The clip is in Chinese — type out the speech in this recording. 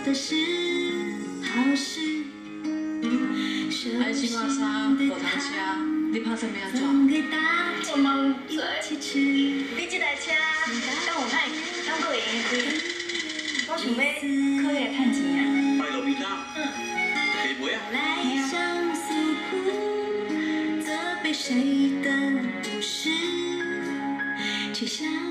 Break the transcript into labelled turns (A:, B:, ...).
A: 的是好事。
B: 安心马莎，无通车，你拍什么样怎？
A: 我嘛唔知。你这台车敢有歹，敢阁会用开？我想要考虑来趁钱啊。
C: 摆路边摊，可以买啊。
A: 相思苦，责备谁的不是，却想。